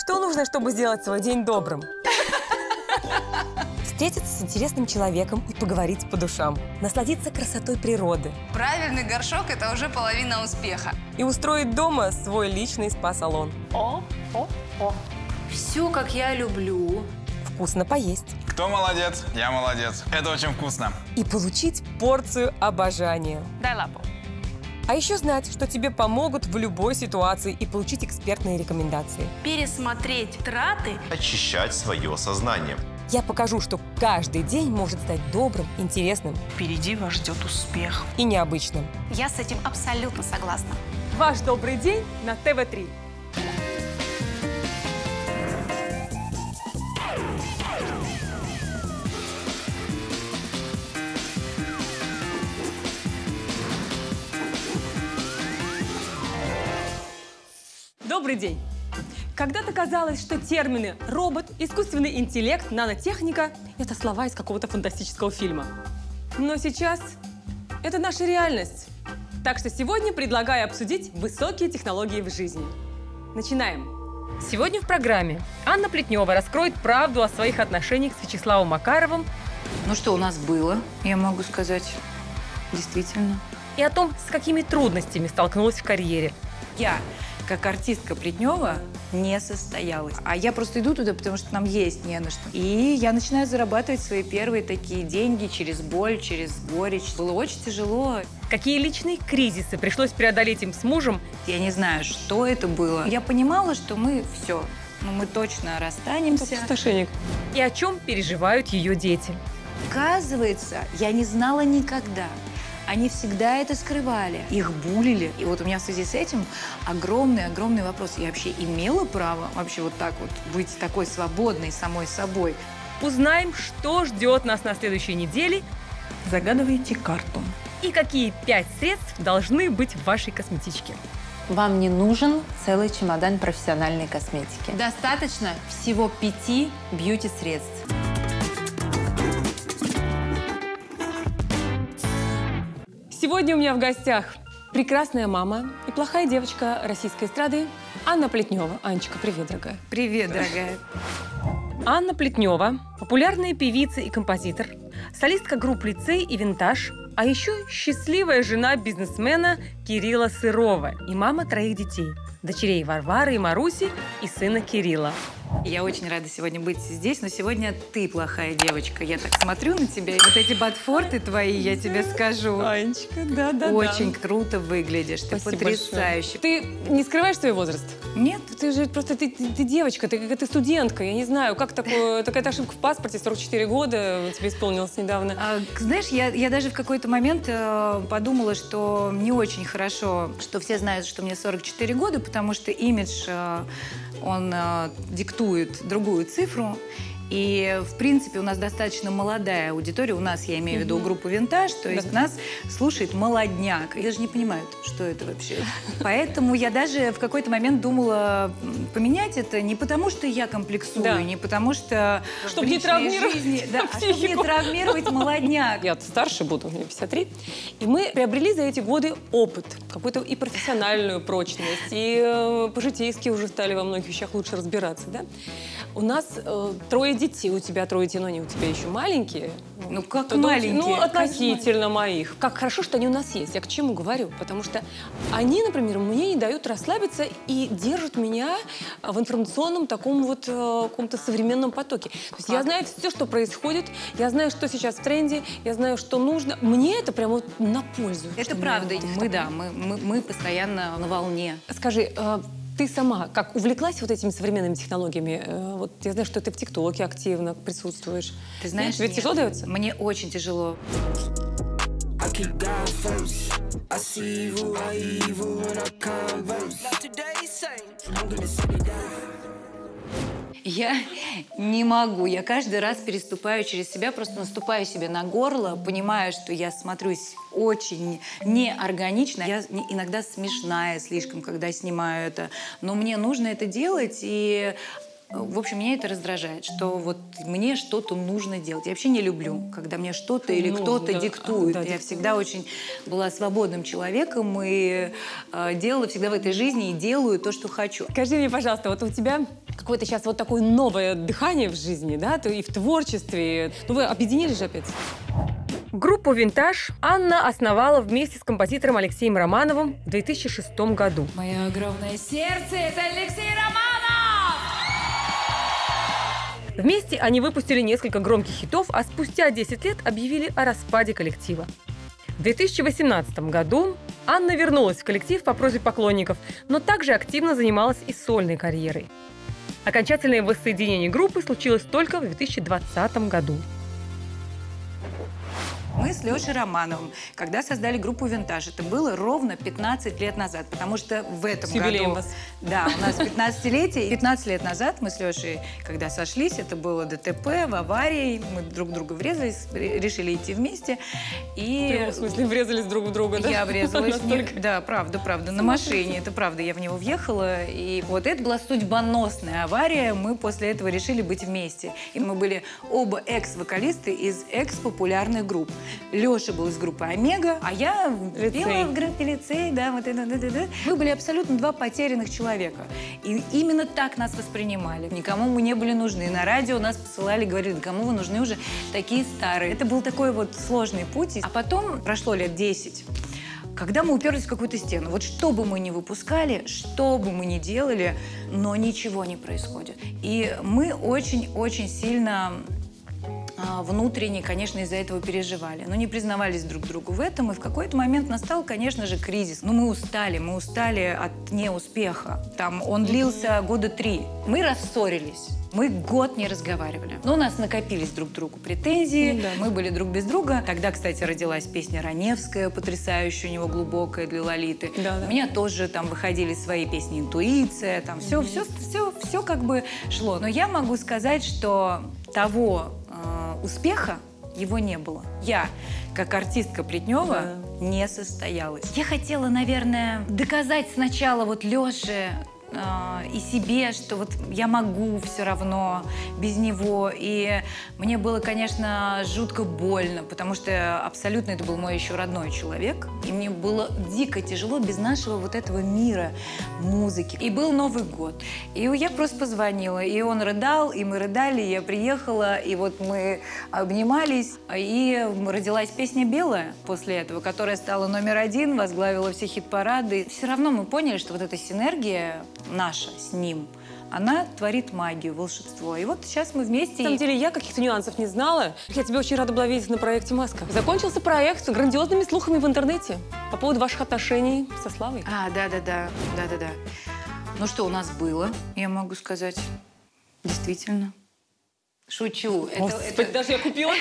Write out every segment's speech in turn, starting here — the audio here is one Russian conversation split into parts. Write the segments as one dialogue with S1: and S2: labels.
S1: Что нужно, чтобы сделать свой день добрым? Встретиться с интересным человеком и поговорить по душам. Насладиться красотой природы.
S2: Правильный горшок – это уже половина успеха.
S1: И устроить дома свой личный спа-салон.
S2: Все, как я люблю.
S1: Вкусно поесть.
S3: Кто молодец? Я молодец. Это очень вкусно.
S1: И получить порцию обожания.
S2: Дай лапу.
S1: А еще знать, что тебе помогут в любой ситуации и получить экспертные рекомендации.
S2: Пересмотреть траты.
S4: Очищать свое сознание.
S1: Я покажу, что каждый день может стать добрым, интересным
S2: Впереди вас ждет успех.
S1: и необычным.
S5: Я с этим абсолютно согласна.
S1: Ваш добрый день на ТВ3. Добрый день! Когда-то казалось, что термины «робот», «искусственный интеллект», «нанотехника» — это слова из какого-то фантастического фильма. Но сейчас это наша реальность. Так что сегодня предлагаю обсудить высокие технологии в жизни. Начинаем. Сегодня в программе Анна Плетнева раскроет правду о своих отношениях с Вячеславом Макаровым
S6: Ну, что у нас было, я могу сказать, действительно.
S1: и о том, с какими трудностями столкнулась в карьере.
S6: Я, как артистка Плетнева, не состоялась. А я просто иду туда, потому что нам есть не на что. И я начинаю зарабатывать свои первые такие деньги через боль, через горечь. Было очень тяжело.
S1: Какие личные кризисы пришлось преодолеть им с мужем,
S6: Я не знаю, что это было. Я понимала, что мы все, мы точно расстанемся.
S1: опустошение, и о чем переживают ее дети.
S6: Оказывается, я не знала никогда. Они всегда это скрывали. Их булили. И вот у меня в связи с этим огромный вопрос. Я вообще имела право вообще вот так вот быть такой свободной самой собой?
S1: Узнаем, что ждет нас на следующей неделе
S6: Загадывайте карту.
S1: и какие 5 средств должны быть в вашей косметичке.
S7: Вам не нужен целый чемодан профессиональной косметики.
S6: Достаточно
S7: Всего 5 бьюти-средств.
S1: Сегодня у меня в гостях прекрасная мама и плохая девочка российской эстрады Анна Плетнева. Анечка, привет, дорогая.
S6: Привет, дорогая.
S1: Анна Плетнева – популярная певица и композитор, солистка групп «Лицей» и «Винтаж», а еще счастливая жена бизнесмена Кирилла Сырова и мама 3 детей – дочерей Варвары и Маруси и сына Кирилла.
S6: Я очень рада сегодня быть здесь, но сегодня ты плохая девочка. Я так смотрю на тебя, и вот эти ботфорты твои, я тебе скажу.
S1: Анечка, да.
S6: Очень круто выглядишь, ты
S1: Спасибо
S6: потрясающая.
S1: Ты не скрываешь свой возраст?
S6: Нет?
S1: Ты же просто ты девочка, ты студентка. Я не знаю, как такая ошибка в паспорте, 44 года, тебе исполнилось недавно.
S6: Знаешь, я даже в какой-то момент подумала, что не очень хорошо, что все знают, что мне 44 года, потому что имидж, он диктует другую цифру. И, в принципе, у нас достаточно молодая аудитория. У нас, я имею в виду, группу «Винтаж», то есть нас слушает молодняк. Я даже не понимаю, что это вообще. Поэтому я даже в какой-то момент думала поменять это не потому, что я комплексую, не потому что
S1: Чтобы не травмировать
S6: чтобы не травмировать молодняк.
S1: Я старше буду, мне 53. И мы приобрели за эти годы опыт, какую-то и профессиональную прочность, и по-житейски уже стали во многих вещах лучше разбираться. Да? У нас 3 детей, у тебя 3 детей, но они у тебя еще маленькие.
S6: Ну, как маленькие?
S1: Ну, относительно моих. Как хорошо, что они у нас есть. Я к чему говорю? Потому что они, например, мне не дают расслабиться и держат меня в информационном таком вот каком-то современном потоке. То есть я знаю все, что происходит, я знаю, что сейчас в тренде, я знаю, что нужно. Мне это прямо вот на пользу.
S6: Это правда. Мы постоянно на волне.
S1: Скажи, ты сама как увлеклась вот этими современными технологиями? Вот я знаю, что ты в ТикТоке активно присутствуешь.
S6: Ты знаешь,
S1: тебе тяжело дается?
S6: Мне очень тяжело. Я не могу. Я каждый раз переступаю через себя, просто наступаю себе на горло, понимаю, что я смотрюсь очень неорганично. Я иногда смешная слишком, когда снимаю это. Но мне нужно это делать, и в общем, меня это раздражает, что вот мне что-то нужно делать. Я вообще не люблю, когда мне что-то или кто-то диктует. Я всегда очень была свободным человеком и делала всегда в этой жизни и делаю то, что хочу.
S1: Скажи мне, пожалуйста, вот у тебя какое-то сейчас вот такое новое дыхание в жизни, да, и в творчестве. Ну, вы объединились же опять. Группу «Винтаж» Анна основала вместе с композитором Алексеем Романовым в 2006 году.
S6: Мое огромное сердце – это Алексей Романов!
S1: Вместе они выпустили несколько громких хитов, а спустя 10 лет объявили о распаде коллектива. В 2018 году Анна вернулась в коллектив по просьбе поклонников, но также активно занималась и сольной карьерой. Окончательное воссоединение группы случилось только в 2020 году.
S6: Мы с Лешей Романовым, когда создали группу «Винтаж», это было ровно 15 лет назад, потому что в этом
S1: С юбилеем
S6: году...
S1: вас.
S6: Да, у нас 15-летие. 15 лет назад мы с Лешей, когда сошлись, это было ДТП, в аварии, мы друг в друга врезались, решили идти вместе. И...
S1: В смысле, врезались друг в друга, да?
S6: Я врезалась,
S1: Настолько.
S6: да, правда, на машине, это правда, я в него въехала. И вот это была судьбоносная авария, мы после этого решили быть вместе. И мы были оба экс-вокалисты из экс-популярных групп. Леша был из группы «Омега», а я пела в группе «Лицей», да, вот это, да. Мы были абсолютно два потерянных человека. И именно так нас воспринимали. Никому мы не были нужны. На радио нас посылали, говорили, да кому вы нужны уже такие старые. Это был такой вот сложный путь. А потом прошло лет 10. Когда мы уперлись в какую-то стену, вот что бы мы ни выпускали, что бы мы ни делали, но ничего не происходит. И мы очень-очень сильно внутренне, конечно, из-за этого переживали. Но не признавались друг другу в этом. И в какой-то момент настал, конечно же, кризис. Но мы устали от неуспеха. Там он длился года 3. Мы рассорились. Мы год не разговаривали. Но у нас накопились друг к другу претензии.
S1: Да.
S6: Мы были друг без друга. Тогда, кстати, родилась песня «Раневская», потрясающая, у него глубокая, для Лолиты.
S1: Да.
S6: У меня тоже там выходили свои песни «Интуиция». Там все как бы шло. Но я могу сказать, что того успеха его не было. Я, как артистка Плетнева, не состоялась. Я хотела, наверное, доказать сначала вот Лёше и себе, что вот я могу все равно без него. И мне было, конечно, жутко больно, потому что абсолютно это был мой еще родной человек. И мне было дико тяжело без нашего вот этого мира музыки. И был Новый год. И я просто позвонила, и он рыдал, и мы рыдали, и я приехала, и вот мы обнимались. И родилась песня «Белая» после этого, которая стала номер 1, возглавила все хит-парады. Все равно мы поняли, что вот эта синергия наша с ним, она творит магию, волшебство. И вот сейчас мы вместе...
S1: На самом деле, я каких-то нюансов не знала. Я тебя очень рада была видеть на проекте «Маска». Закончился проект с грандиозными слухами в интернете по поводу ваших отношений со Славой.
S6: Да. Ну что у нас было, я могу сказать, действительно. Шучу.
S1: Господи, даже я купила.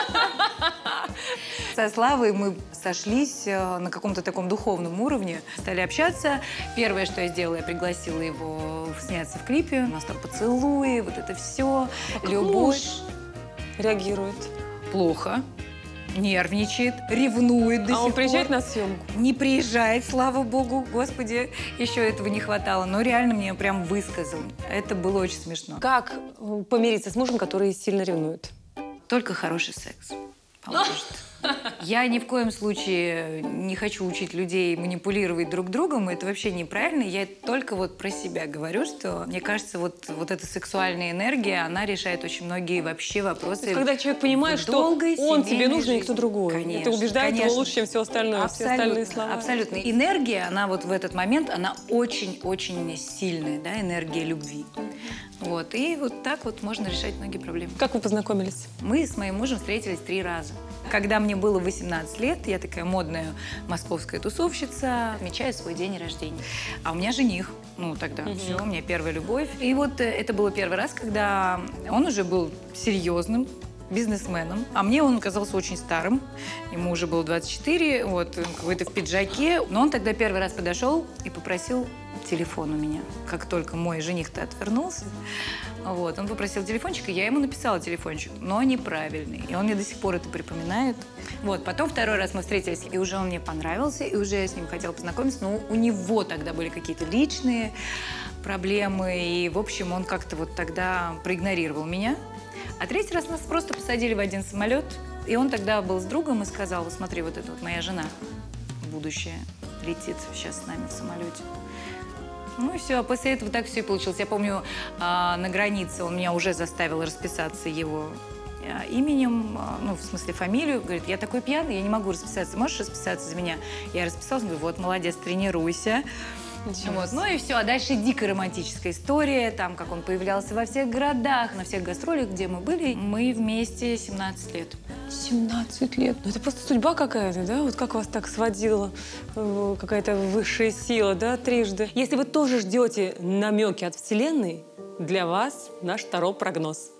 S6: Со Славой мы сошлись на каком-то таком духовном уровне, стали общаться. Первое, что я сделала, я пригласила его сняться в клипе. У нас там поцелуи, вот это все, любовь.
S1: Муж реагирует.
S6: Плохо. Нервничает, ревнует до сих пор.
S1: А он приезжает на съемку?
S6: Не приезжает, слава богу, господи, еще этого не хватало. Но реально мне прям высказал. Это было очень смешно.
S1: Как помириться с мужем, который сильно ревнует?
S6: Только хороший секс поможет. Я ни в коем случае не хочу учить людей манипулировать друг другом. Это вообще неправильно. Я только вот про себя говорю, что мне кажется, вот эта сексуальная энергия, она решает очень многие вообще вопросы.
S1: То есть, когда человек понимает, что он тебе нужен, и никто другой.
S6: Конечно,
S1: это убеждает его лучше, чем все остальное,
S6: абсолютно,
S1: все остальные слова.
S6: Абсолютно. Энергия, она вот в этот момент, она очень-очень сильная, да, энергия любви. Вот. И вот так вот можно решать многие проблемы.
S1: Как вы познакомились?
S6: Мы с моим мужем встретились 3 раза. Когда мне было 18 лет, я такая модная московская тусовщица, отмечаю свой день рождения. А у меня жених. Ну, тогда все, у меня первая любовь. И вот это было первый раз, когда он уже был серьезным бизнесменом, а мне он казался очень старым. Ему уже было 24, вот, какой-то в пиджаке. Но он тогда первый раз подошел и попросил телефон у меня. Как только мой жених-то отвернулся, вот, он попросил телефончик, и я ему написала телефончик, но неправильный. И он мне до сих пор это припоминает. Вот, потом второй раз мы встретились, и уже он мне понравился, и уже я с ним хотела познакомиться, но у него тогда были какие-то личные проблемы, и, в общем, он как-то вот тогда проигнорировал меня. А третий раз нас просто посадили в один самолет, и он тогда был с другом и сказал: вот смотри, вот это вот моя жена, будущее, летит сейчас с нами в самолете. Ну и все, а после этого так все и получилось. Я помню, на границе он меня уже заставил расписаться его именем, ну, в смысле фамилию. Говорит, я такой пьяный, я не могу расписаться. Можешь расписаться за меня? Я расписалась, говорю, вот, молодец, тренируйся. Вот. Ну и все, а дальше дико романтическая история, там, как он появлялся во всех городах, на всех гастролях, где мы были. Мы вместе 17 лет.
S1: 17 лет. Ну, это просто судьба какая-то, да? Вот как вас так сводила какая-то высшая сила, да, трижды? Если вы тоже ждете намеки от Вселенной, для вас наш таро-прогноз.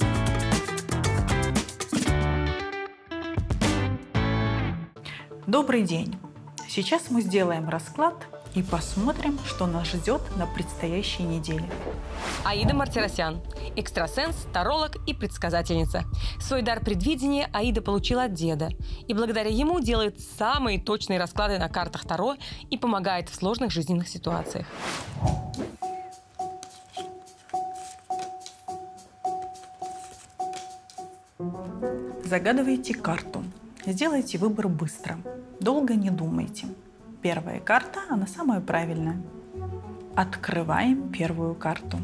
S8: Добрый день! Сейчас мы сделаем расклад и посмотрим, что нас ждет на предстоящей неделе.
S1: Аида Мартиросян. Экстрасенс, таролог и предсказательница. Свой дар предвидения Аида получила от деда. И благодаря ему делает самые точные расклады на картах Таро и помогает в сложных жизненных ситуациях.
S8: Загадывайте карту. Сделайте выбор быстро. Долго не думайте. Первая карта, она самая правильная. Открываем первую карту.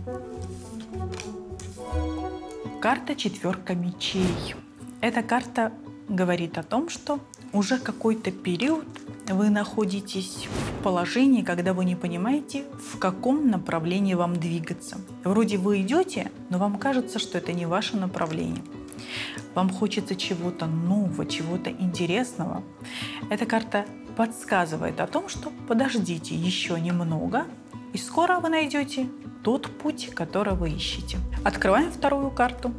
S8: Карта четверка мечей. Эта карта говорит о том, что уже какой-то период вы находитесь в положении, когда вы не понимаете, в каком направлении вам двигаться. Вроде вы идете, но вам кажется, что это не ваше направление. Вам хочется чего-то нового, чего-то интересного. Эта карта подсказывает о том, что подождите еще немного, и скоро вы найдете тот путь, который вы ищете. Открываем вторую карту.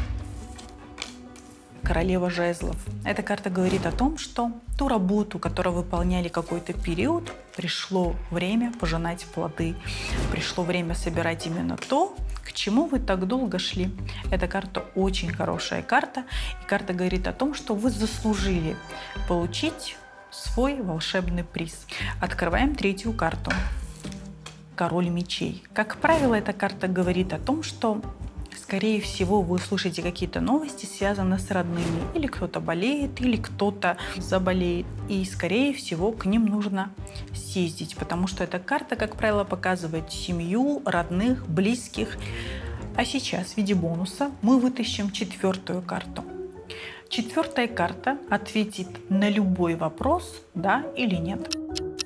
S8: Королева жезлов. Эта карта говорит о том, что ту работу, которую выполняли какой-то период, пришло время пожинать плоды. Пришло время собирать именно то, к чему вы так долго шли. Эта карта очень хорошая карта. И карта говорит о том, что вы заслужили получить свой волшебный приз. Открываем третью карту. Король мечей. Как правило, эта карта говорит о том, что скорее всего, вы слышите какие-то новости, связанные с родными. Или кто-то болеет, или кто-то заболеет. И, скорее всего, к ним нужно съездить, потому что эта карта, как правило, показывает семью, родных, близких. А сейчас в виде бонуса мы вытащим четвертую карту. Четвертая карта ответит на любой вопрос, да или нет.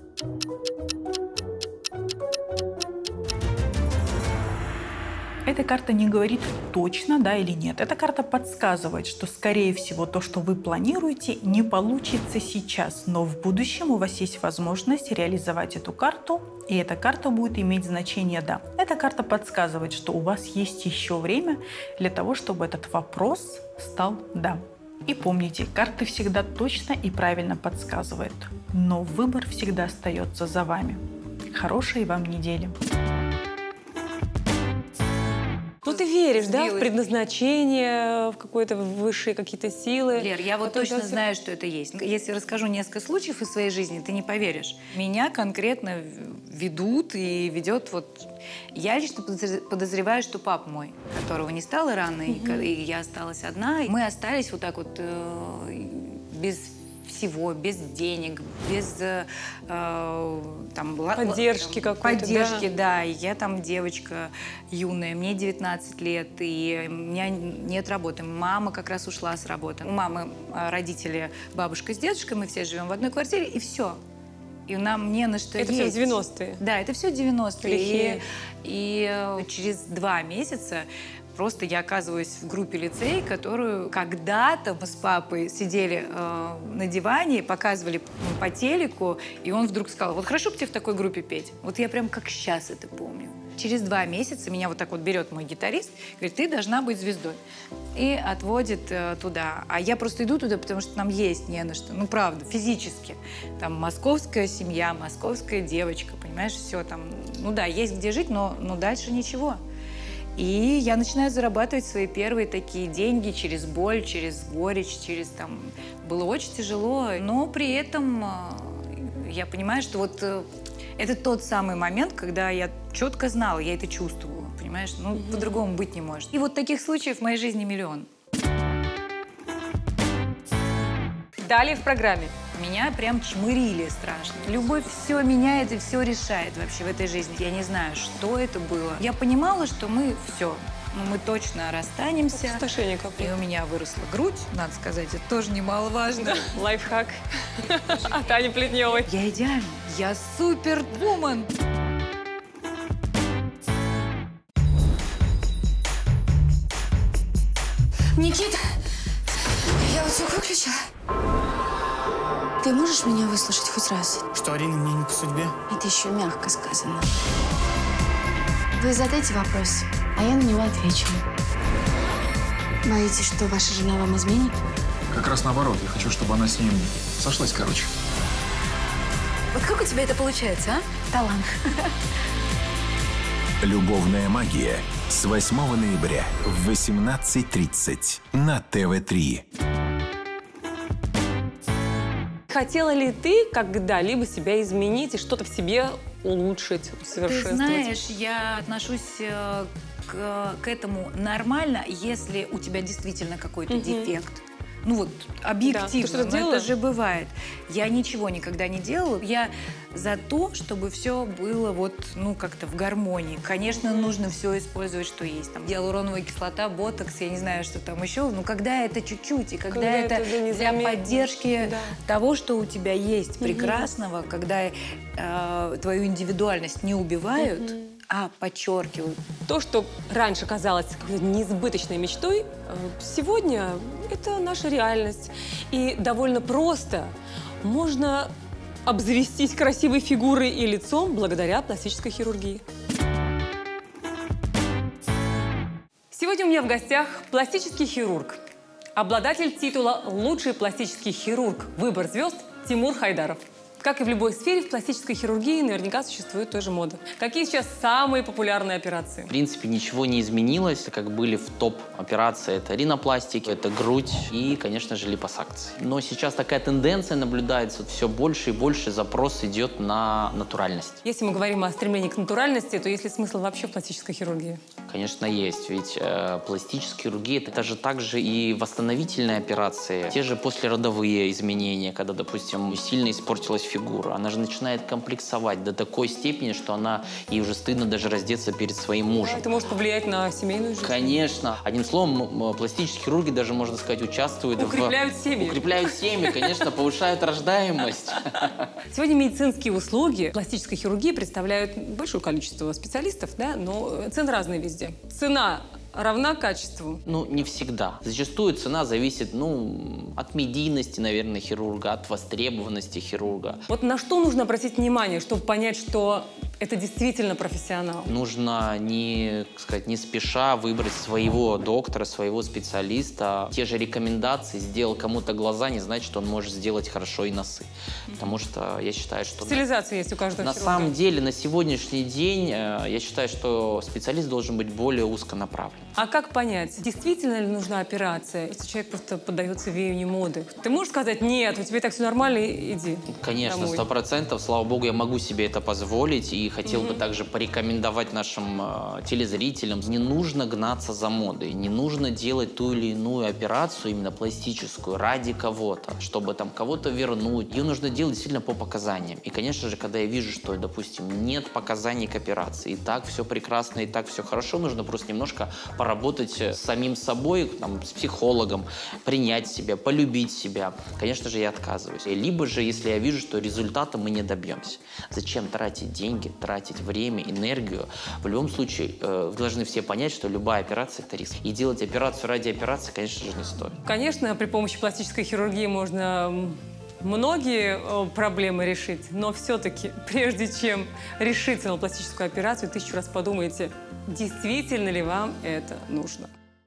S8: Эта карта не говорит точно, да или нет. Эта карта подсказывает, что, скорее всего, то, что вы планируете, не получится сейчас, но в будущем у вас есть возможность реализовать эту карту, и эта карта будет иметь значение «да». Эта карта подсказывает, что у вас есть еще время для того, чтобы этот вопрос стал «да». И помните, карты всегда точно и правильно подсказывают, но выбор всегда остается за вами. Хорошей вам недели!
S1: Ну, ты веришь, да, в предназначение, в какие-то высшие какие-то силы?
S6: Лер, я вот точно знаю, что это есть. Если расскажу несколько случаев из своей жизни, ты не поверишь. Меня конкретно ведут и ведет вот... Я лично подозреваю, что папа мой, которого не стало рано, и я осталась одна. Мы остались вот так вот без всего, без денег, без там,
S1: поддержки какой-то.
S6: Поддержки, да. Я там девочка юная, мне 19 лет, и у меня нет работы. Мама как раз ушла с работы. У мамы родители, бабушка с дедушкой, мы все живем в одной квартире, и все. И нам не на что
S1: это
S6: есть.
S1: Это все 90-е?
S6: Да, это все 90-е. И через 2 месяца просто я оказываюсь в группе лицей, которую когда-то мы с папой сидели на диване, показывали по телеку, и он вдруг сказал, вот хорошо бы тебе в такой группе петь. Вот я прям как сейчас это помню. Через 2 месяца меня вот так вот берет мой гитарист, говорит, ты должна быть звездой. И отводит туда. А я просто иду туда, потому что нам есть не на что. Ну, правда, физически. Там московская семья, московская девочка, понимаешь, все там. Ну да, есть где жить, но дальше ничего. И я начинаю зарабатывать свои первые такие деньги через боль, через горечь, через там... Было очень тяжело, но при этом я понимаю, что вот это тот самый момент, когда я четко знала, я это чувствовала, понимаешь? Ну, по-другому быть не может. И вот таких случаев в моей жизни миллион.
S1: Далее в программе.
S6: Меня прям чмырили страшно. Любовь все меняет и все решает вообще в этой жизни. Я не знаю, что это было. Я понимала, что мы все. Мы точно расстанемся.
S1: Опустошение какое.
S6: И у меня выросла грудь, надо сказать, это тоже немаловажно.
S1: Лайфхак от Ани Плетневой.
S6: Я идеальна. Я супервумен.
S9: Никит, я вот все выключила. Ты можешь меня выслушать хоть раз?
S10: Что, Арина, мне не по судьбе?
S9: Это еще мягко сказано. Вы задайте вопрос, а я на него отвечу. Боитесь, что ваша жена вам изменит?
S3: Как раз наоборот. Я хочу, чтобы она с ним сошлась, короче.
S9: Вот как у тебя это получается, а? Талант.
S11: «Любовная магия» с 8 ноября в 18:30 на ТВ3.
S1: Хотела ли ты когда-либо себя изменить и что-то в себе улучшить, усовершенствовать?
S6: Ты знаешь, я отношусь к этому нормально, если у тебя действительно какой-то дефект. Ну вот, объективно,
S1: да.
S6: это же бывает. Я ничего никогда не делала. Я за то, чтобы все было вот, ну, как-то в гармонии. Конечно, нужно все использовать, что есть. Там гиалуроновая кислота, ботокс, я не знаю, что там еще. Но когда это чуть-чуть, и когда это для поддержки того, что у тебя есть прекрасного, когда твою индивидуальность не убивают, а подчеркивают.
S1: То, что раньше казалось какой-то несбыточной мечтой, сегодня это наша реальность. И довольно просто можно обзавестись красивой фигурой и лицом благодаря пластической хирургии. Сегодня у меня в гостях пластический хирург, обладатель титула «Лучший пластический хирург. Выбор звезд» Тимур Хайдаров. Как и в любой сфере, в пластической хирургии наверняка существует тоже мода. Какие сейчас самые популярные операции?
S12: В принципе, ничего не изменилось. Как были в топ-операции, это ринопластики, это грудь и, конечно же, липосакции. Но сейчас такая тенденция наблюдается. Все больше и больше запрос идет на натуральность.
S1: Если мы говорим о стремлении к натуральности, то есть ли смысл вообще в пластической хирургии?
S12: Конечно, есть. Ведь пластическая хирургия – это же также и восстановительные операции. Те же послеродовые изменения, когда, допустим, сильно испортилась фигура. Она же начинает комплексовать до такой степени, что ей уже стыдно даже раздеться перед своим мужем.
S1: Это может повлиять на семейную жизнь?
S12: Конечно. Одним словом, пластические хирурги даже, можно сказать, участвуют
S1: Укрепляют семьи.
S12: Укрепляют семьи, конечно, повышают рождаемость.
S1: Сегодня медицинские услуги пластической хирургии представляют большое количество специалистов, да, но цены разные везде. Цена равна качеству?
S12: Ну, не всегда. Зачастую цена зависит, от медийности, наверное, хирурга, от востребованности хирурга.
S1: Вот на что нужно обратить внимание, чтобы понять, что это действительно профессионал?
S12: Нужно не спеша выбрать своего доктора, своего специалиста. Те же рекомендации, сделал кому-то глаза, не значит, что он может сделать хорошо и носы. Потому что я считаю, что...
S1: Специализация есть у каждого
S12: хирурга. На самом деле, на сегодняшний день, я считаю, что специалист должен быть более узконаправлен.
S1: А как понять, действительно ли нужна операция, если человек просто поддается веянию моды? Ты можешь сказать: нет, у тебя так все нормально, иди
S12: Конечно,
S1: домой.
S12: 100%. Слава богу, я могу себе это позволить. И хотел бы также порекомендовать нашим телезрителям. Не нужно гнаться за модой. Не нужно делать ту или иную операцию, именно пластическую, ради кого-то, чтобы там кого-то вернуть. Ее нужно делать действительно по показаниям. И, конечно же, когда я вижу, что, допустим, нет показаний к операции, и так все прекрасно, и так все хорошо, нужно просто немножко поработать с самим собой, с психологом, принять себя, полюбить себя. Конечно же, я отказываюсь. Либо же, если я вижу, что результата мы не добьемся. Зачем тратить деньги, тратить время, энергию? В любом случае, вы должны все понять, что любая операция – это риск. И делать операцию ради операции, конечно же, не стоит.
S1: Конечно, при помощи пластической хирургии можно многие проблемы решить, но все-таки, прежде чем решиться на пластическую операцию, 1000 раз подумайте, действительно ли вам это нужно.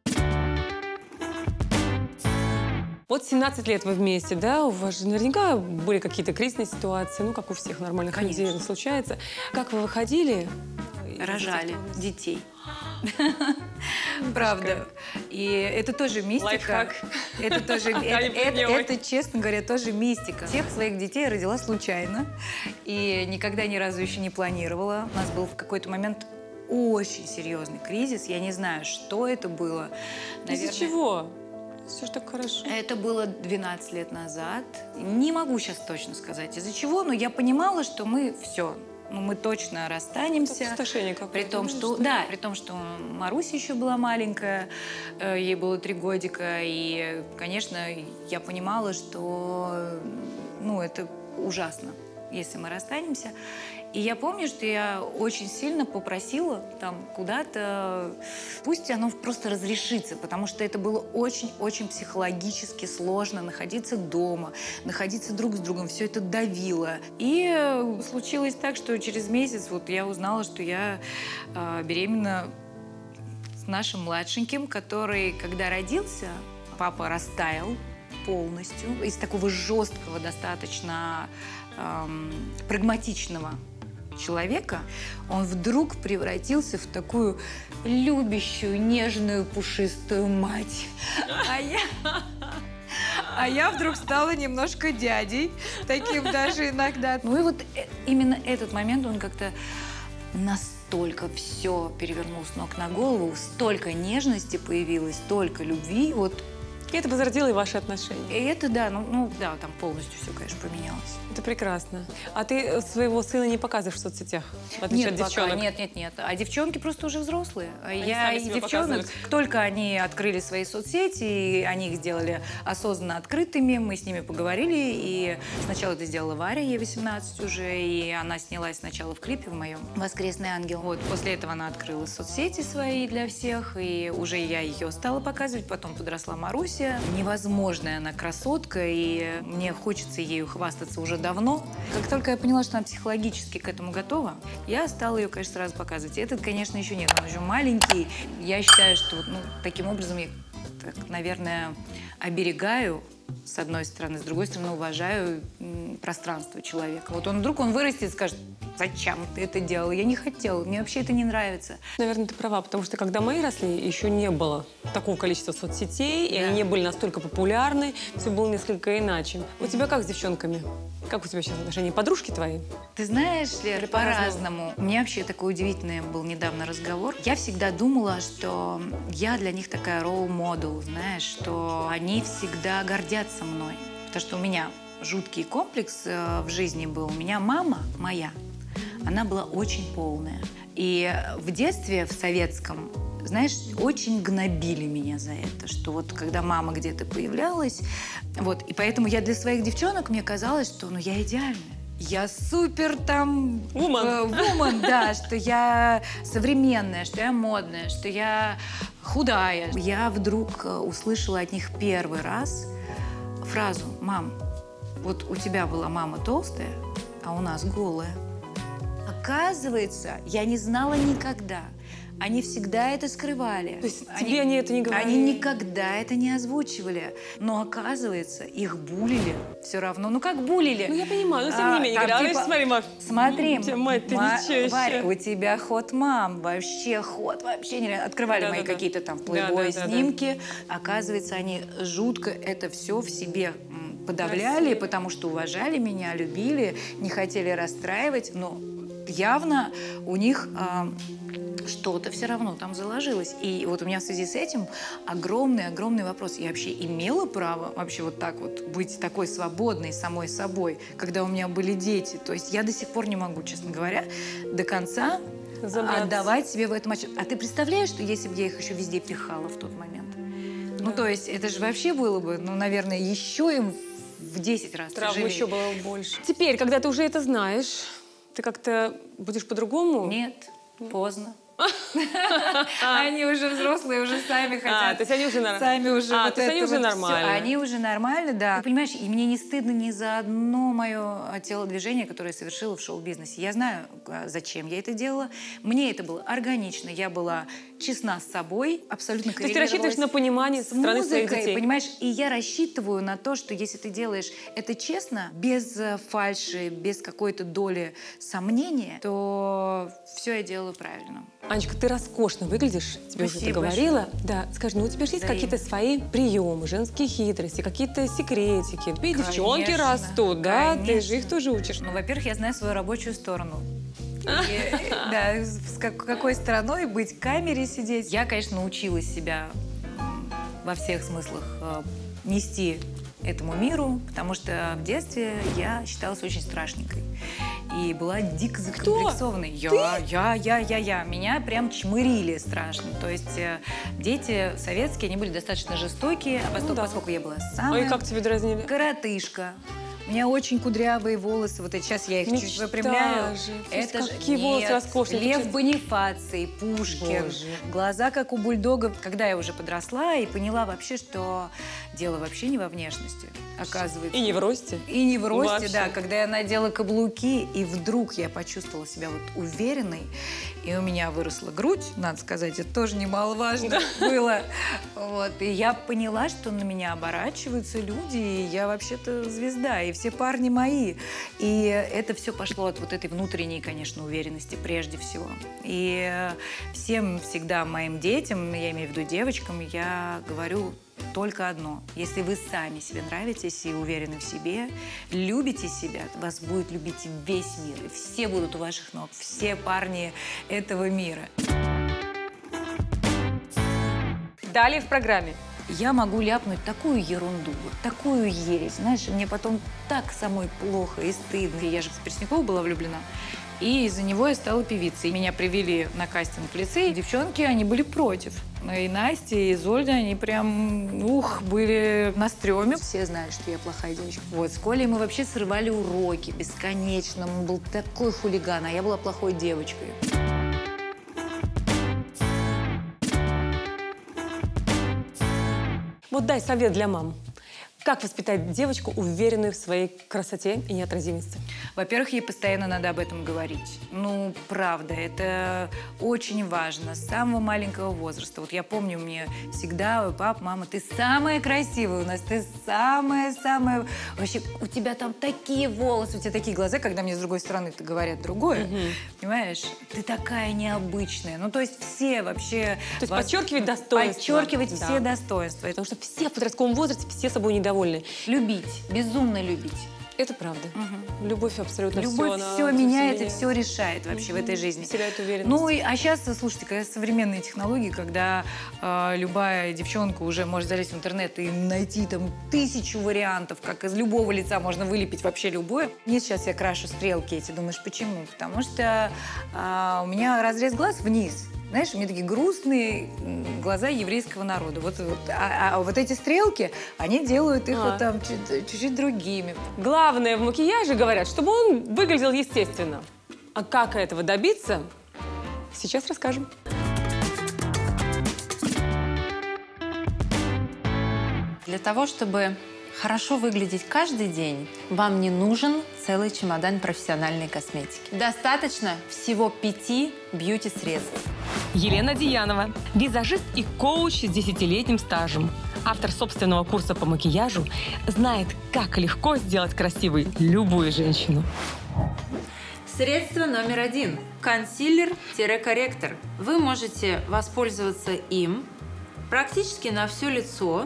S1: Вот 17 лет вы вместе, да? У вас же наверняка были какие-то кризисные ситуации, как у всех нормальных людей это случается. Как вы выходили?
S6: Рожали детей. Правда. И это тоже мистика.
S1: Лайфхак.
S6: Это тоже, это, честно говоря, тоже мистика. Всех своих детей я родила случайно. И никогда ни разу еще не планировала. У нас был в какой-то момент очень серьезный кризис. Я не знаю, что это было.
S1: Из-за чего? Все же так хорошо.
S6: Это было 12 лет назад. Не могу сейчас точно сказать, из-за чего, но я понимала, что мы все. Мы точно расстанемся.
S1: Опустошение какое-то.
S6: При том, что, да, при том, что Маруся еще была маленькая, ей было 3 годика, и, конечно, я понимала, что, это ужасно, если мы расстанемся. И я помню, что я очень сильно попросила там куда-то, пусть оно просто разрешится, потому что это было очень-очень психологически сложно находиться дома, находиться друг с другом, все это давило. И случилось так, что через месяц я узнала, что я беременна с нашим младшеньким, который, когда родился, папа растаял полностью. Из такого жесткого, достаточно прагматичного человека он вдруг превратился в такую любящую, нежную, пушистую мать. А я вдруг стала немножко дядей, таким даже иногда. И именно этот момент, он как-то настолько все перевернул с ног на голову, столько нежности появилось, столько любви.
S1: И это возродило и ваши отношения.
S6: И это, да, да, там полностью все, конечно, поменялось.
S1: Это прекрасно. А ты своего сына не показываешь в соцсетях, в отличие от девчонок?
S6: Нет. А девчонки просто уже взрослые.
S1: Они сами себя
S6: девчонок, только они открыли свои соцсети, и они их сделали осознанно открытыми, мы с ними поговорили, и сначала это сделала Варя, ей 18 уже, и она снялась сначала в клипе в моем «Воскресный ангел». После этого она открыла соцсети свои для всех, и уже я ее стала показывать, потом подросла Маруся. Невозможная она красотка, и мне хочется ею хвастаться уже давно. Как только я поняла, что она психологически к этому готова, я стала ее, конечно, сразу показывать. Этот, конечно, еще нет, он еще маленький. Я считаю, что таким образом я, наверное, оберегаю, с одной стороны, с другой стороны, уважаю пространство человека. Вдруг он вырастет и скажет: зачем ты это делала? Я не хотела, мне вообще это не нравится.
S1: Наверное, ты права, потому что когда мы росли, еще не было такого количества соцсетей, и они не были настолько популярны, все было несколько иначе. У тебя как с девчонками? Как у тебя сейчас отношения? Подружки твои?
S6: Ты знаешь, Лер, по-разному. У меня вообще такой удивительный был недавно разговор. Я всегда думала, что я для них такая ролл-модел, знаешь, что они всегда гордятся мной. Потому что у меня жуткий комплекс в жизни был. У меня мама моя, она была очень полная. И в детстве, в советском, знаешь, очень гнобили меня за это, что когда мама где-то появлялась, и поэтому я для своих девчонок, мне казалось, что я идеальная. Я супер вумен, да, что я современная, что я модная, что я худая. Я вдруг услышала от них первый раз фразу: мам, у тебя была мама толстая, а у нас голая. Оказывается, я не знала никогда. Они всегда это скрывали.
S1: То есть тебе они это не говорили?
S6: Они никогда это не озвучивали. Но оказывается, их булили все равно. Как булили?
S1: Я понимаю, но тем не менее. Смотри, Маш.
S6: Смотри,
S1: мать-то ничего.
S6: Варя, у тебя ход мам. Вообще нереально. Открывали мои какие-то там плейбой снимки. Оказывается, они жутко это все в себе подавляли, потому что уважали меня, любили, не хотели расстраивать. Но явно у них что-то все равно там заложилось. И у меня в связи с этим огромный вопрос. Я вообще имела право вообще быть такой свободной самой собой, когда у меня были дети? То есть я до сих пор не могу, честно говоря, до конца отдавать себе в этом отчет. А ты представляешь, что если бы я их еще везде пихала в тот момент? Да. То есть это же вообще было бы, наверное, еще им в 10 раз
S1: травм
S6: тяжелее.
S1: Еще было больше. Теперь, когда ты уже это знаешь, ты как-то будешь по-другому?
S6: Нет, поздно. Они уже взрослые, уже сами хотят.
S1: То есть они уже нормально.
S6: Сами уже
S1: то есть они уже нормально.
S6: Они уже нормально, да. Ты понимаешь, и мне не стыдно ни за одно мое телодвижение, которое я совершила в шоу-бизнесе. Я знаю, зачем я это делала. Мне это было органично. Я была честна с собой, абсолютно корректировалась.
S1: То есть ты рассчитываешь на понимание со стороны своих детей?
S6: Понимаешь? И я рассчитываю на то, что если ты делаешь это честно, без фальши, без какой-то доли сомнения, то все я делаю правильно.
S1: Анечка, ты роскошно выглядишь, тебе уже это говорила. Да, скажи, у тебя же есть какие-то свои приемы, женские хитрости, какие-то секретики. И девчонки растут, да? Ты же их тоже учишь.
S6: Во-первых, я знаю свою рабочую сторону. Да, с какой стороной быть, в камере сидеть. Я, конечно, научилась себя во всех смыслах нести этому миру, потому что в детстве я считалась очень страшненькой. И была дико закомплексованной. Я. Меня прям чмырили страшно. То есть дети советские, они были достаточно жестокие, а поскольку я была самая...
S1: Ой, как тебя дразнили?
S6: Коротышка. У меня очень кудрявые волосы. Вот сейчас я их чуть выпрямляю. Это же
S1: какие волосы роскошные.
S6: Лев Бонифаций, Пушкин.
S1: Боже.
S6: Глаза, как у бульдога. Когда я уже подросла и поняла вообще, что дело вообще не во внешности, оказывается.
S1: И не в росте.
S6: И не в росте,
S1: вообще.
S6: да. Когда я надела каблуки, и вдруг я почувствовала себя вот уверенной, и у меня выросла грудь, надо сказать, это тоже немаловажно было. Вот. И я поняла, что на меня оборачиваются люди, и я вообще-то звезда, и все парни мои. И это все пошло от вот этой внутренней, конечно, уверенности прежде всего. И всем всегда моим детям, я имею в виду девочкам, я говорю только одно. Если вы сами себе нравитесь и уверены в себе, любите себя, вас будет любить весь мир. И все будут у ваших ног, все парни этого мира.
S1: Далее в программе.
S6: Я могу ляпнуть такую ерунду, вот такую ересь. Знаешь, мне потом так самой плохо и стыдно. Я же в Преснякова была влюблена. И из-за него я стала певицей. Меня привели на кастинг в лицей. И девчонки, они были против. И Настя, и Изольда, они прям, были на стреме. Все знают, что я плохая девочка. Вот, с Колей мы вообще срывали уроки бесконечно. Он был такой хулиган, а я была плохой девочкой.
S1: Вот дай совет для мам. Как воспитать девочку, уверенную в своей красоте и неотразимости?
S6: Во-первых, ей постоянно надо об этом говорить. Ну, правда, это очень важно с самого маленького возраста. Вот я помню, мне всегда, пап, мама, ты самая красивая у нас, ты самая-самая... Вообще, у тебя там такие волосы, у тебя такие глаза, когда мне с другой стороны-то говорят другое. Понимаешь? Ты такая необычная. Ну, то есть все вообще...
S1: То есть подчеркивать достоинства.
S6: Подчеркивать все достоинства.
S1: Потому что все в подростковом возрасте, все собой недовольны.
S6: Любить, безумно любить.
S1: Это правда. Любовь абсолютно
S6: Любовь все меняет и все решает вообще в этой жизни.
S1: Теряет уверенность.
S6: Ну, а сейчас, слушайте, когда современные технологии, когда любая девчонка уже может залезть в интернет и найти там 1000 вариантов, как из любого лица можно вылепить вообще любое. Мне сейчас я крашу стрелки эти. Думаешь, почему? Потому что у меня разрез глаз вниз. Знаешь, у меня такие грустные глаза еврейского народа. А вот эти стрелки, они делают их вот там чуть-чуть другими.
S1: Главное в макияже, говорят, чтобы он выглядел естественно. А как этого добиться, сейчас расскажем.
S7: Для того, чтобы хорошо выглядеть каждый день, вам не нужен целый чемодан профессиональной косметики. Достаточно всего 5 бьюти-средств.
S1: Елена Диянова, визажист и коуч с 10-летним стажем. Автор собственного курса по макияжу, знает, как легко сделать красивой любую женщину.
S10: Средство номер 1. Консилер-корректор. Вы можете воспользоваться им практически на все лицо,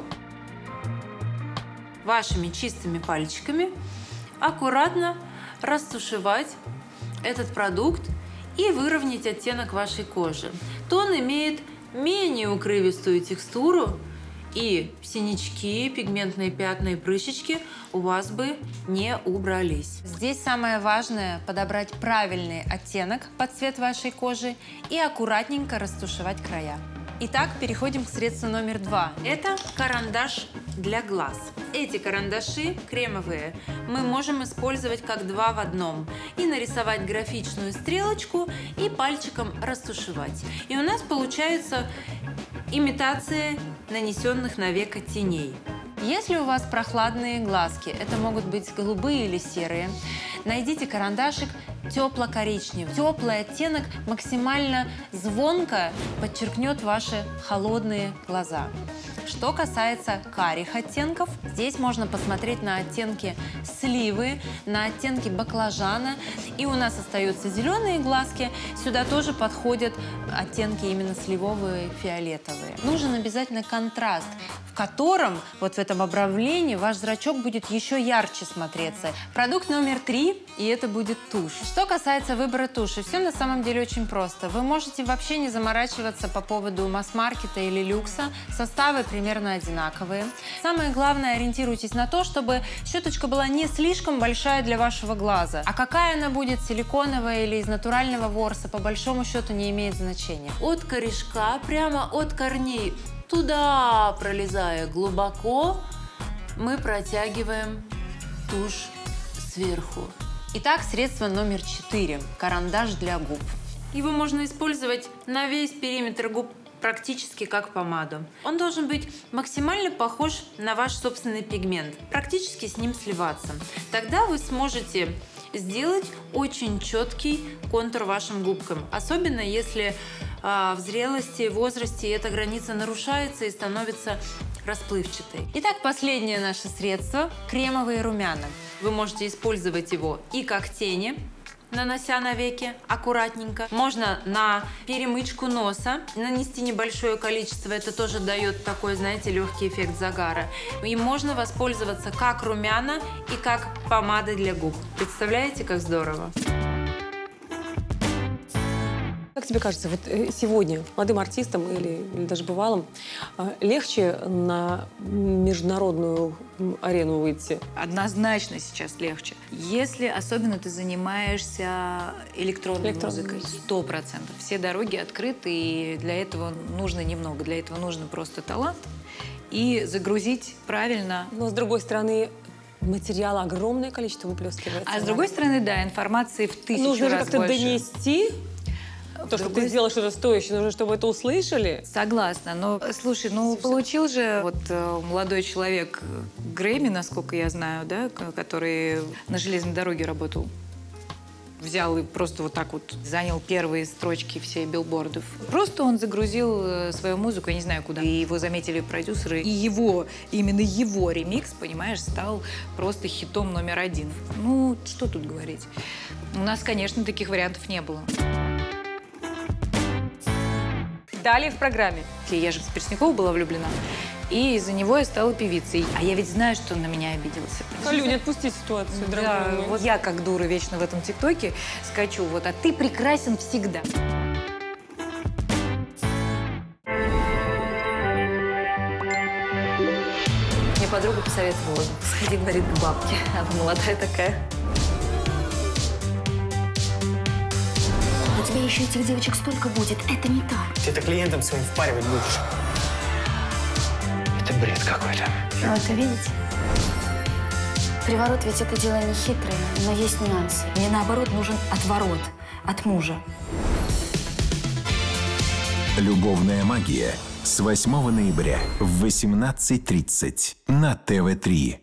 S10: вашими чистыми пальчиками, аккуратно растушевать этот продукт и выровнять оттенок вашей кожи. Тон имеет менее укрывистую текстуру, и синячки, пигментные пятна и прыщички у вас бы не убрались.
S7: Здесь самое важное – подобрать правильный оттенок под цвет вашей кожи и аккуратненько растушевать края. Итак, переходим к средству номер 2.
S10: Это карандаш для глаз. Эти карандаши кремовые мы можем использовать как 2 в 1. И нарисовать графичную стрелочку, и пальчиком растушевать. И у нас получается имитация нанесенных на веко теней.
S7: Если у вас прохладные глазки, это могут быть голубые или серые, найдите карандашик тепло-коричневый. Теплый оттенок максимально звонко подчеркнет ваши холодные глаза. Что касается карих оттенков, здесь можно посмотреть на оттенки сливы, на оттенки баклажана. И у нас остаются зеленые глазки. Сюда тоже подходят оттенки именно сливовые, фиолетовые. Нужен обязательно контраст. В котором, вот в этом обрамлении, ваш зрачок будет еще ярче смотреться. Продукт номер 3, и это будет тушь. Что касается выбора туши, все на самом деле очень просто. Вы можете вообще не заморачиваться по поводу масс-маркета или люкса. Составы примерно одинаковые. Самое главное, ориентируйтесь на то, чтобы щеточка была не слишком большая для вашего глаза. А какая она будет, силиконовая или из натурального ворса, по большому счету не имеет значения.
S10: От корешка, прямо от корней, туда пролезая глубоко, мы протягиваем тушь сверху.
S7: Итак, средство номер 4. Карандаш для губ.
S10: Его можно использовать на весь периметр губ практически как помаду. Он должен быть максимально похож на ваш собственный пигмент, практически с ним сливаться. Тогда вы сможете сделать очень четкий контур вашим губкам, особенно если в зрелости, возрасте эта граница нарушается и становится расплывчатой.
S7: Итак, последнее наше средство – кремовые румяна.
S10: Вы можете использовать его и как тени, нанося на веки аккуратненько. Можно на перемычку носа нанести небольшое количество, это тоже дает такой, знаете, легкий эффект загара. И можно воспользоваться как румяна и как помады для губ. Представляете, как здорово?
S1: Как тебе кажется, вот сегодня молодым артистам или даже бывалым легче на международную арену выйти?
S6: Однозначно сейчас легче. Если особенно ты занимаешься электронной музыкой, 100%. Все дороги открыты, и для этого нужно немного. Для этого нужно просто талант и загрузить правильно.
S1: Но с другой стороны, материала огромное количество выплескивается.
S6: А с другой стороны, да, информации в 1000
S1: нужно же
S6: раз
S1: как-то
S6: больше.
S1: Донести. То, что ты сделала что-то стоящее, нужно, чтобы это услышали.
S6: Согласна. Но, слушай, ну получил же вот молодой человек Грэмми, насколько я знаю, да, который на железной дороге работал. Взял и просто вот так вот занял первые строчки всех билбордов. Просто он загрузил свою музыку, я не знаю куда. И его заметили продюсеры. И его, именно его ремикс, понимаешь, стал просто хитом номер 1. Ну, что тут говорить. У нас, конечно, таких вариантов не было.
S1: Далее в программе.
S6: Я же в Персникова была влюблена. И из-за него я стала певицей. А я ведь знаю, что он на меня обиделся.
S1: Алю, не отпусти ситуацию, дорогой мой.
S6: Вот я, как дура, вечно в этом ТикТоке скачу. Вот, а ты прекрасен всегда.
S13: Мне подруга посоветовала: сходи, говорит, к бабке. Она молодая такая.
S9: У тебя еще этих девочек столько будет. Это не та.
S14: Ты это клиентам своим впаривать будешь. Это бред какой-то.
S9: Ну, это видите? Приворот ведь это дело не хитрое, но есть нюансы. Мне наоборот нужен отворот от мужа.
S11: Любовная магия с 8 ноября в 18:30 на ТВ3.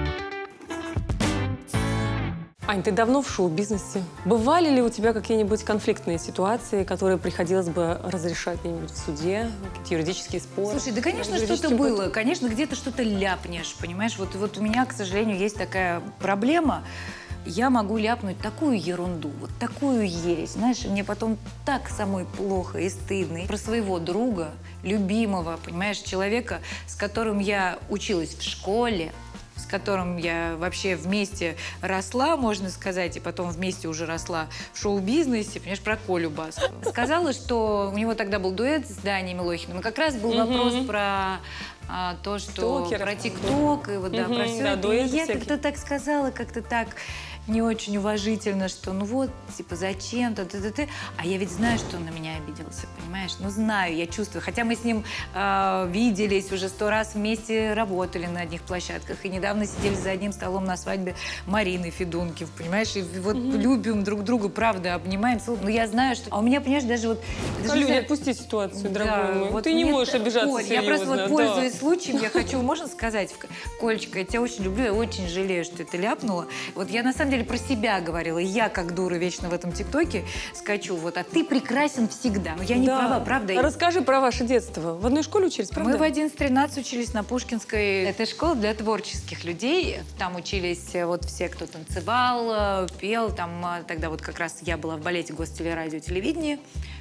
S1: Ань, ты давно в шоу-бизнесе. Бывали ли у тебя какие-нибудь конфликтные ситуации, которые приходилось бы разрешать где-нибудь в суде, какие-то юридические споры?
S6: Слушай, да, конечно, что-то было. Конечно, где-то что-то ляпнешь, понимаешь? Вот у меня, к сожалению, есть такая проблема. Я могу ляпнуть такую ерунду, вот такую ересь. Знаешь, мне потом так самой плохо и стыдно. Про своего друга, любимого, понимаешь, человека, с которым я училась в школе, с которым я вообще вместе росла, можно сказать, и потом вместе уже росла в шоу-бизнесе, понимаешь, про Колю Баскову. Сказала, что у него тогда был дуэт с Даней Милохиным, и как раз был вопрос про то, что про ТикТок, и вот, да, про все это. И я как-то так сказала, как-то так не очень уважительно, что ну вот, типа, зачем-то, а я ведь знаю, что он на меня обиделся, понимаешь? Ну, знаю, я чувствую. Хотя мы с ним виделись, уже 100 раз вместе работали на одних площадках, и недавно сидели за одним столом на свадьбе Марины Федункив, понимаешь? И вот любим друг друга, правда, обнимаем, целуем. Но я знаю, что... А у меня, понимаешь, даже вот...
S1: Алю, не отпусти ситуацию, дорогой мой.
S6: Вот
S1: ты не можешь обижаться
S6: Коль,
S1: серьезно.
S6: я просто вот, пользуясь случаем, я хочу, можно сказать, Колечка, я тебя очень люблю, я очень жалею, что ты ляпнула. Вот я на самом деле про себя говорила. Я, как дура, вечно в этом ТикТоке скачу. Вот, а ты прекрасен всегда. Но я не права, правда?
S1: Расскажи про ваше детство. В одной школе учились, правда?
S6: Мы в 11-13 учились на Пушкинской. Это школа для творческих людей. Там учились вот все, кто танцевал, пел. Там тогда вот как раз я была в балете Гостелерадио телевидения.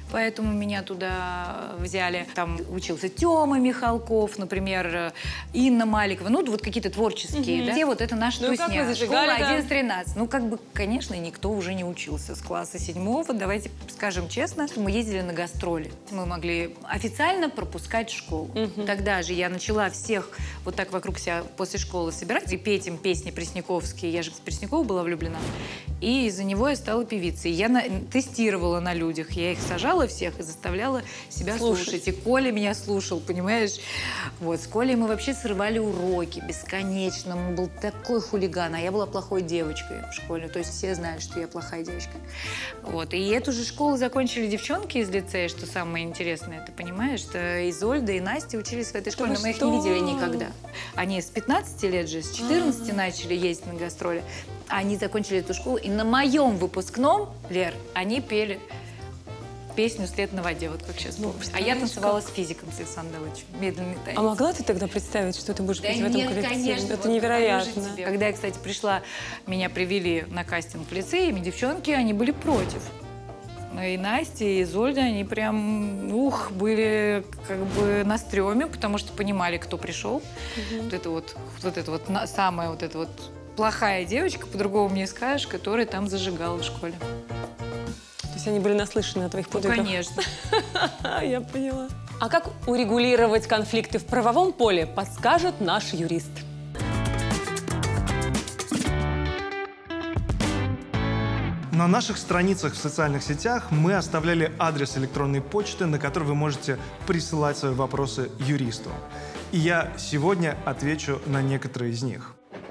S6: поэтому меня туда взяли. Там учился Тёма Михалков, например, Инна Маликова. Ну, вот какие-то творческие, да? Все вот это наша тусня. Школа 11-13. Ну, как бы, конечно, никто уже не учился с класса 7-го. Давайте скажем честно, мы ездили на гастроли. Мы могли официально пропускать школу. Тогда же я начала всех вот так вокруг себя после школы собирать и петь им песни Пресняковские. Я же в Преснякова была влюблена. И из-за него я стала певицей. Я тестировала на людях. Я их сажала всех и заставляла себя слушать. И Коля меня слушал, понимаешь? Вот, с Колей мы вообще срывали уроки бесконечно. Он был такой хулиган, а я была плохой девочкой в школе. То есть все знают, что я плохая девочка. Вот. И эту же школу закончили девчонки из лицея, что самое интересное, ты понимаешь? Что Изольда и Настя учились в этой школе, но мы их не видели никогда. Они с 15 лет же, с 14 начали ездить на гастроли. Они закончили эту школу, и на моем выпускном, Лер, они пели песню «След на воде», вот как сейчас помню. А я танцевала с физиком, с Александром Давыдовичем, медленный танец.
S1: А могла ты тогда представить, что ты будешь петь в этом коллективе?
S6: Конечно.
S1: Это невероятно.
S6: Когда я, кстати, пришла, меня привели на кастинг в лицей, и девчонки, они были против. И Настя, и Изольда, они прям, были как бы на стреме, потому что понимали, кто пришел. Вот это вот самая вот эта вот плохая девочка, по-другому не скажешь, которая там зажигала в школе.
S1: То есть они были наслышаны о твоих подвигах?
S6: Ну, конечно.
S1: Я поняла. А как урегулировать конфликты в правовом поле, подскажет наш юрист.
S15: На наших страницах в социальных сетях мы оставляли адрес электронной почты, на который вы можете присылать свои вопросы юристу. И я сегодня отвечу на некоторые из них.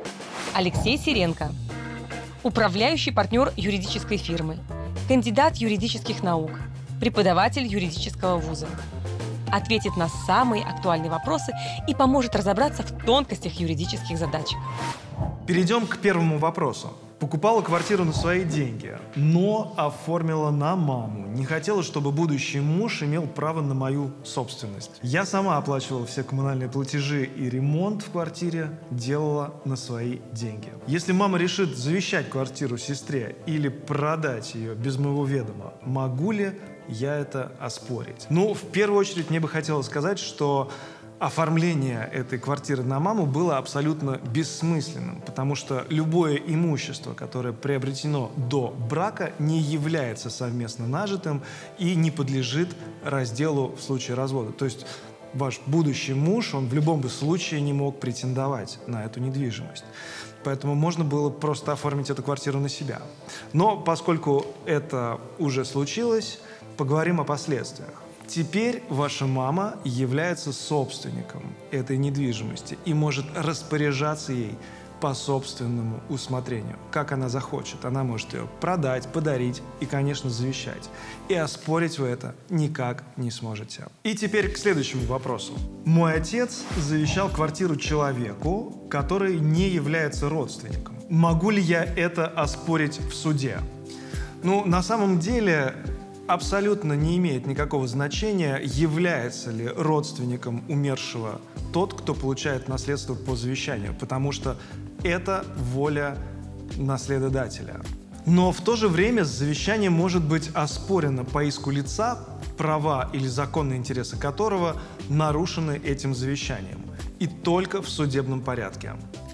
S1: Алексей Сиренко, управляющий партнер юридической фирмы, кандидат юридических наук, преподаватель юридического вуза. Ответит на самые актуальные вопросы и поможет разобраться в тонкостях юридических задачек.
S15: Перейдем к первому вопросу. Покупала квартиру на свои деньги, но оформила на маму. Не хотела, чтобы будущий муж имел право на мою собственность. Я сама оплачивала все коммунальные платежи и ремонт в квартире делала на свои деньги. Если мама решит завещать квартиру сестре или продать ее без моего ведома, могу ли я это оспорить? Ну, в первую очередь, мне бы хотелось сказать, что оформление этой квартиры на маму было абсолютно бессмысленным, потому что любое имущество, которое приобретено до брака, не является совместно нажитым и не подлежит разделу в случае развода. То есть ваш будущий муж, он в любом случае не мог претендовать на эту недвижимость. Поэтому можно было просто оформить эту квартиру на себя. Но поскольку это уже случилось, поговорим о последствиях. Теперь ваша мама является собственником этой недвижимости и может распоряжаться ей по собственному усмотрению, как она захочет. Она может ее продать, подарить и, конечно, завещать. И оспорить вы это никак не сможете. И теперь к следующему вопросу. Мой отец завещал квартиру человеку, который не является родственником. Могу ли я это оспорить в суде? Ну, на самом деле абсолютно не имеет никакого значения, является ли родственником умершего тот, кто получает наследство по завещанию, потому что это воля наследодателя. Но в то же время завещание может быть оспорено по иску лица, права или законные интересы которого нарушены этим завещанием, и только в судебном порядке.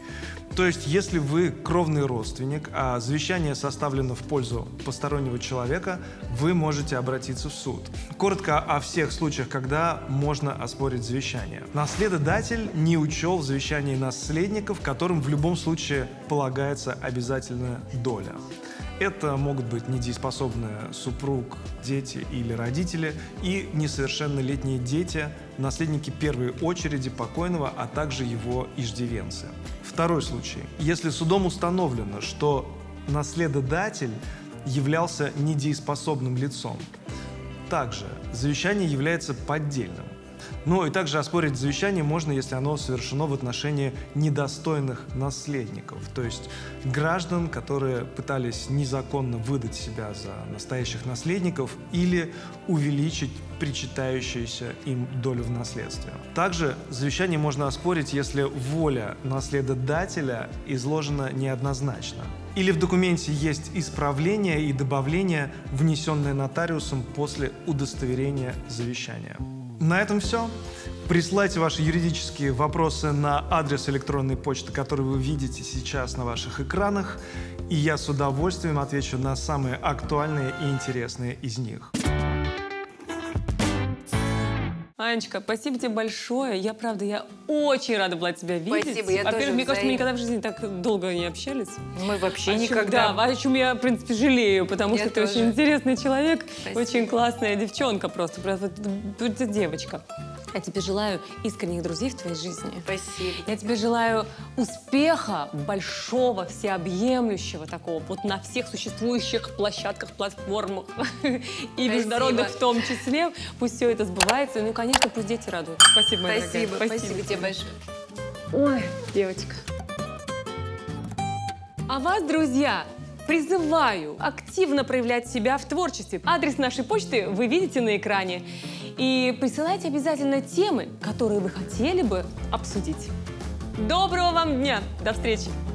S15: То есть, если вы кровный родственник, а завещание составлено в пользу постороннего человека, вы можете обратиться в суд. Коротко о всех случаях, когда можно оспорить завещание. Наследодатель не учел в завещании наследников, которым в любом случае полагается обязательная доля. Это могут быть недееспособный супруг, дети или родители и несовершеннолетние дети, наследники первой очереди покойного, а также его иждивенцы. Второй случай. Если судом установлено, что наследодатель являлся недееспособным лицом, также завещание является поддельным. Ну и также оспорить завещание можно, если оно совершено в отношении недостойных наследников, то есть граждан, которые пытались незаконно выдать себя за настоящих наследников или увеличить причитающуюся им долю в наследстве. Также завещание можно оспорить, если воля наследодателя изложена неоднозначно. Или в документе есть исправление и добавление, внесенное нотариусом после удостоверения завещания. На этом все. Присылайте ваши юридические вопросы на адрес электронной почты, который вы видите сейчас на ваших экранах, и я с удовольствием отвечу на самые актуальные и интересные из них.
S1: Анечка, спасибо тебе большое. Я очень рада была тебя видеть.
S6: Спасибо, я тоже.
S1: Во-первых, мне кажется, мы никогда в жизни так долго не общались.
S6: Мы вообще
S1: О чем,
S6: никогда.
S1: Да, о чем я, в принципе, жалею, потому что ты очень интересный человек,
S6: Спасибо.
S1: очень классная девчонка просто девочка. Я тебе желаю искренних друзей в твоей жизни.
S6: Спасибо.
S1: Я тебе желаю успеха большого, всеобъемлющего такого, вот на всех существующих площадках, платформах и международных в том числе. Пусть все это сбывается. Ну, конечно, пусть дети радуют. Спасибо, моя дорогая.
S6: Спасибо тебе большое.
S1: Ой, девочка. А вас, друзья, призываю активно проявлять себя в творчестве. Адрес нашей почты вы видите на экране. И присылайте обязательно темы, которые вы хотели бы обсудить. Доброго вам дня! До встречи!